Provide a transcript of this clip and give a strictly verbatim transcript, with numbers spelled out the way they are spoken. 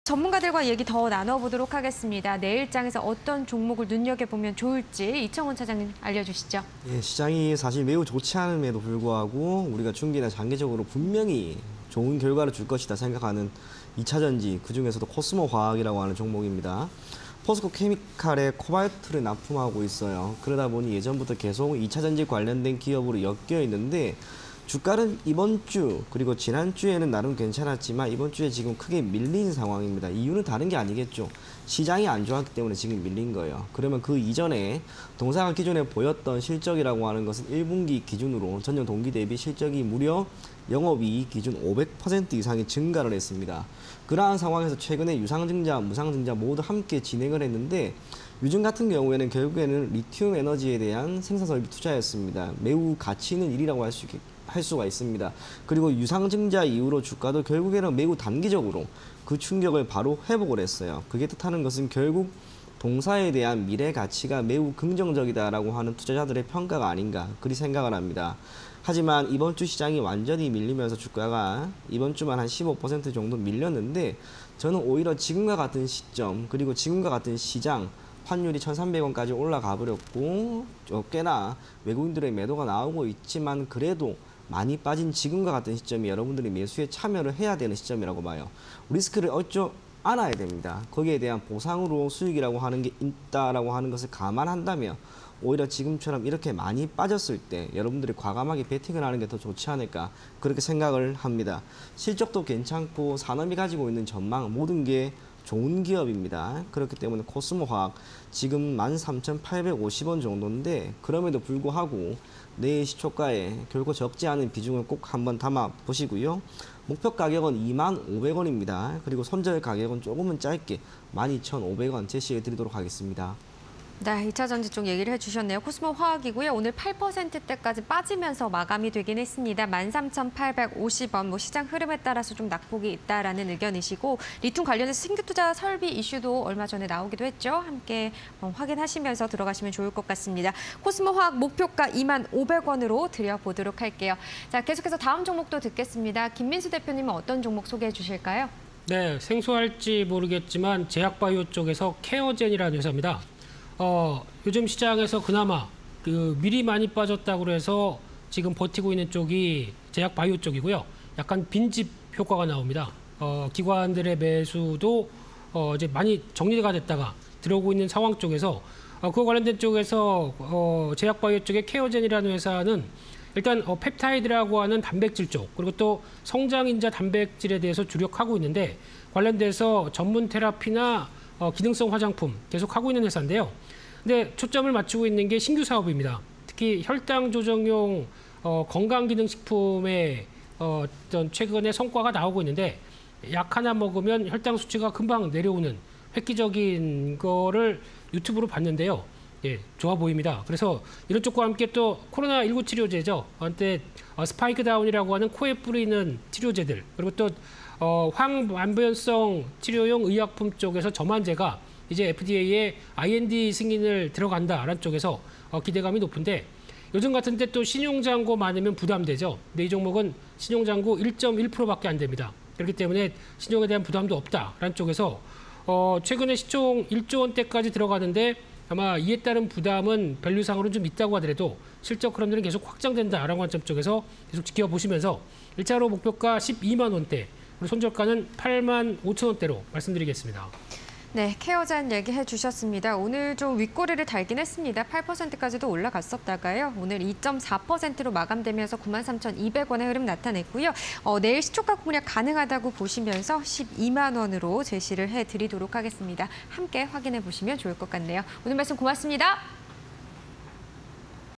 전문가들과 얘기 더 나눠보도록 하겠습니다. 내일장에서 어떤 종목을 눈여겨보면 좋을지 이청훈 차장님 알려주시죠. 예, 시장이 사실 매우 좋지 않음에도 불구하고 우리가 중기나 장기적으로 분명히 좋은 결과를 줄 것이다 생각하는 이차전지, 그중에서도 코스모 화학이라고 하는 종목입니다. 포스코 케미칼에 코발트를 납품하고 있어요. 그러다 보니 예전부터 계속 이차전지 관련된 기업으로 엮여 있는데 주가는 이번 주 그리고 지난주에는 나름 괜찮았지만 이번 주에 지금 크게 밀린 상황입니다. 이유는 다른 게 아니겠죠. 시장이 안 좋았기 때문에 지금 밀린 거예요. 그러면 그 이전에 동사가 기존에 보였던 실적이라고 하는 것은 일 분기 기준으로 전년 동기 대비 실적이 무려 영업이익 기준 오백 퍼센트 이상이 증가를 했습니다. 그러한 상황에서 최근에 유상증자, 무상증자 모두 함께 진행을 했는데 유증 같은 경우에는 결국에는 리튬 에너지에 대한 생산설비 투자였습니다. 매우 가치 있는 일이라고 할 수 있겠 할 수가 있습니다. 그리고 유상증자 이후로 주가도 결국에는 매우 단기적으로 그 충격을 바로 회복을 했어요. 그게 뜻하는 것은 결국 동사에 대한 미래 가치가 매우 긍정적이다라고 하는 투자자들의 평가가 아닌가 그리 생각을 합니다. 하지만 이번 주 시장이 완전히 밀리면서 주가가 이번 주만 한 십오 퍼센트 정도 밀렸는데 저는 오히려 지금과 같은 시점 그리고 지금과 같은 시장 환율이 천삼백 원까지 올라가 버렸고 꽤나 외국인들의 매도가 나오고 있지만 그래도 많이 빠진 지금과 같은 시점이 여러분들이 매수에 참여를 해야 되는 시점이라고 봐요. 리스크를 어쩌 안아야 됩니다. 거기에 대한 보상으로 수익이라고 하는 게 있다라고 하는 것을 감안한다면 오히려 지금처럼 이렇게 많이 빠졌을 때 여러분들이 과감하게 베팅을 하는 게 더 좋지 않을까 그렇게 생각을 합니다. 실적도 괜찮고 산업이 가지고 있는 전망 모든 게 좋은 기업입니다. 그렇기 때문에 코스모 화학 지금 만 삼천팔백오십 원 정도인데 그럼에도 불구하고 내일 시초가에 결코 적지 않은 비중을 꼭 한번 담아 보시고요. 목표 가격은 이만 오백 원입니다. 그리고 손절 가격은 조금은 짧게 만 이천오백 원 제시해 드리도록 하겠습니다. 네, 이차전지 쪽 얘기를 해주셨네요. 코스모 화학이고요. 오늘 팔 퍼센트대까지 빠지면서 마감이 되긴 했습니다. 만 삼천팔백오십 원, 뭐 시장 흐름에 따라서 좀 낙폭이 있다라는 의견이시고 리튬 관련해서 신규 투자 설비 이슈도 얼마 전에 나오기도 했죠. 함께 확인하시면서 들어가시면 좋을 것 같습니다. 코스모 화학 목표가 이만 오백 원으로 드려보도록 할게요. 자, 계속해서 다음 종목도 듣겠습니다. 김민수 대표님은 어떤 종목 소개해 주실까요? 네, 생소할지 모르겠지만 제약바이오 쪽에서 케어젠이라는 회사입니다. 어, 요즘 시장에서 그나마 그 미리 많이 빠졌다고 해서 지금 버티고 있는 쪽이 제약 바이오 쪽이고요. 약간 빈집 효과가 나옵니다. 어, 기관들의 매수도 어, 이제 많이 정리가 됐다가 들어오고 있는 상황 쪽에서 어, 그와 관련된 쪽에서 어, 제약 바이오 쪽의 케어젠이라는 회사는 일단 어, 펩타이드라고 하는 단백질 쪽 그리고 또 성장인자 단백질에 대해서 주력하고 있는데 관련돼서 전문 테라피나 어, 기능성 화장품 계속 하고 있는 회사인데요. 근데 초점을 맞추고 있는 게 신규 사업입니다. 특히 혈당 조정용 어, 건강기능식품의 어, 어떤 최근의 성과가 나오고 있는데 약 하나 먹으면 혈당 수치가 금방 내려오는 획기적인 거를 유튜브로 봤는데요. 예, 좋아 보입니다. 그래서 이런 쪽과 함께 또 코로나 십구 치료제죠. 한때 어, 스파이크 다운이라고 하는 코에 뿌리는 치료제들 그리고 또 어, 황반변성 치료용 의약품 쪽에서 점환제가 이제 에프디에이에 아이엔디 승인을 들어간다라는 쪽에서 어, 기대감이 높은데 요즘 같은 때 또 신용잔고 많으면 부담되죠. 근데 이 종목은 신용잔고 일 점 일 퍼센트밖에 안 됩니다. 그렇기 때문에 신용에 대한 부담도 없다라는 쪽에서 어, 최근에 시총 일조 원대까지 들어가는데 아마 이에 따른 부담은 밸류상으로는 좀 있다고 하더라도 실적 흐름들은 계속 확장된다라는 관점 쪽에서 계속 지켜보시면서 일 차로 목표가 십이만 원대 그리고 손절가는 팔만 오천 원대로 말씀드리겠습니다. 네, 케어젠 얘기해 주셨습니다. 오늘 좀 윗꼬리를 달긴 했습니다. 팔 퍼센트까지도 올라갔었다가요. 오늘 이 점 사 퍼센트로 마감되면서 구만 삼천이백 원의 흐름 나타냈고요. 어, 내일 시초가 공략 가능하다고 보시면서 십이만 원으로 제시를 해드리도록 하겠습니다. 함께 확인해 보시면 좋을 것 같네요. 오늘 말씀 고맙습니다.